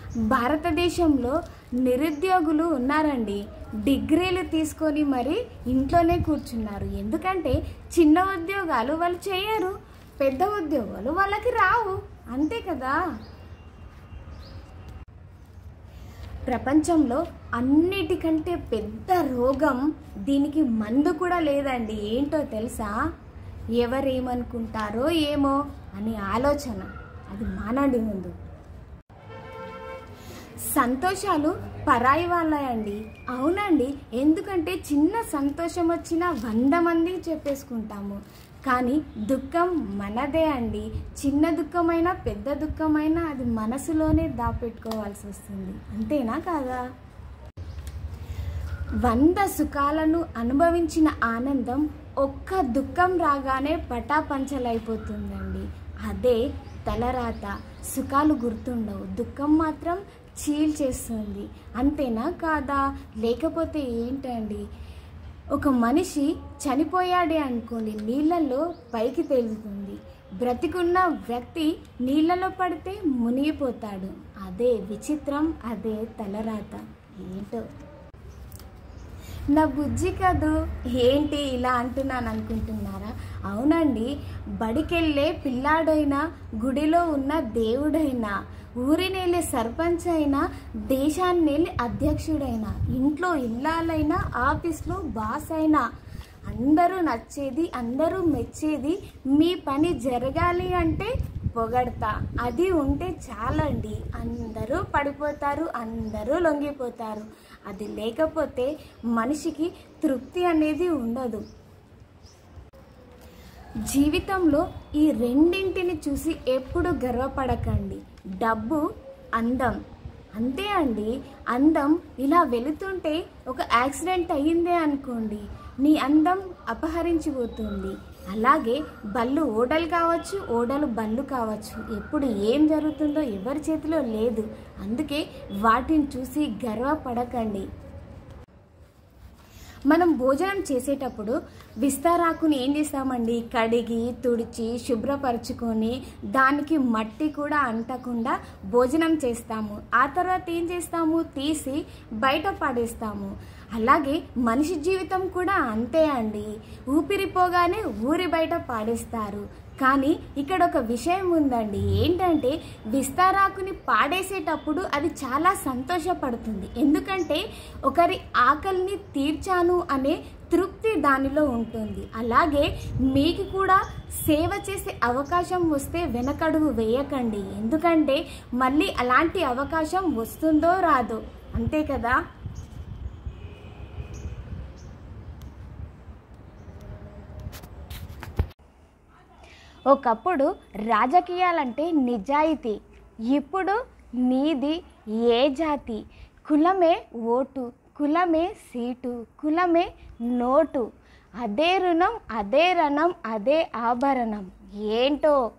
భారతదేశంలో నిరుద్యోగులు ఉన్నారండి. డిగ్రీలు తీసుకొని మరి ఇంట్లోనే కూర్చున్నారు. ఎందుకంటే చిన్న ఉద్యోగాలు వాళ్ళు చేయరు, పెద్ద ఉద్యోగాలు వాళ్ళకి రావు, అంతే కదా. ప్రపంచంలో అన్నిటికంటే పెద్ద రోగం, దీనికి మందు కూడా లేదండి. ఏంటో తెలుసా? ఎవరేమనుకుంటారో ఏమో అని ఆలోచన. అది మానవుడి ముందు. సంతోషాలు పరాయి వాళ్ళండి. అవునండి, ఎందుకంటే చిన్న సంతోషం వచ్చినా 100 మంది చెప్పేసుకుంటాము. కానీ దుఃఖం మనదే అండి. చిన్న దుఃఖమైనా పెద్ద దుఃఖమైనా అది మనసులోనే దాపెట్టుకోవాల్సి వస్తుంది. అంతేనా కాదా? 100 సుఖాలను అనుభవించిన ఆనందం ఒక్క దుఃఖం రాగానే పటాపంచలైపోతుందండి. అదే తలరాత. సుఖాలు గుర్తుండవు, దుఃఖం మాత్రం చీల్చేస్తుంది. అంతేనా కాదా? లేకపోతే ఏంటండి, ఒక మనిషి చనిపోయాడే అనుకోండి, నీళ్ళల్లో పైకి తేలుతుంది. బ్రతికున్న వ్యక్తి నీళ్ళలో పడితే మునిగిపోతాడు. అదే విచిత్రం, అదే తలరాత. ఏంటో నా బుజ్జి కదూ, ఏంటి ఇలా అంటున్నాను అనుకుంటున్నారా? అవునండి, బడికెళ్ళే పిల్లాడైనా, గుడిలో ఉన్న దేవుడైనా, ఊరినేళ్ళే సర్పంచ్ అయినా, దేశాన్నేళ్ళే అధ్యక్షుడైనా, ఇంట్లో ఇల్లాలైనా, ఆఫీస్లో బాస్ అయినా, అందరూ నచ్చేది, అందరూ మెచ్చేది మీ పని జరగాలి అంటే పొగడతా. అది ఉంటే చాలండి. అందరూ పడిపోతారు, అందరూ లొంగిపోతారు. అది లేకపోతే మనిషికి తృప్తి అనేది ఉండదు. జీవితంలో ఈ రెండింటిని చూసి ఎప్పుడు గర్వపడకండి. డబ్బు, అందం. అంతే అండి. అందం ఇలా వెళుతుంటే ఒక యాక్సిడెంట్ అయ్యిందే అనుకోండి, నీ అందం అపహరించిపోతుంది. అలాగే బళ్ళు ఓడలు కావచ్చు, ఓడలు బళ్ళు కావచ్చు. ఎప్పుడు ఏం జరుగుతుందో ఎవరి చేతిలో లేదు. అందుకే వాటిని చూసి గర్వపడకండి. మనం భోజనం చేసేటప్పుడు విస్తరాకుని ఏం చేస్తామండి? కడిగి తుడిచి శుభ్రపరచుకొని దానికి మట్టి కూడా అంటకుండా భోజనం చేస్తాము. ఆ తర్వాత ఏం చేస్తాము? తీసి బయట పడేస్తాము. అలాగే మనిషి జీవితం కూడా అంతే అండి. ఊపిరిపోగానే ఊరి బయట పాడేస్తారు. కానీ ఇక్కడ ఒక విషయం ఉందండి. ఏంటంటే విస్తరాకుని పాడేసేటప్పుడు అది చాలా సంతోషపడుతుంది. ఎందుకంటే ఒకరి ఆకలిని తీర్చాను అనే తృప్తి దానిలో ఉంటుంది. అలాగే మీకు కూడా సేవ చేసే అవకాశం వస్తే వెనకడుగు వేయకండి. ఎందుకంటే మళ్ళీ అలాంటి అవకాశం వస్తుందో రాదో, అంతే కదా. ఒకప్పుడు రాజకీయాలంటే నిజాయితీ, ఇప్పుడు నీది ఏ జాతి, కులమే ఓటు, కులమే సీటు, కులమే నోటు, అదే రుణం, అదే రణం, అదే ఆభరణం. ఏంటో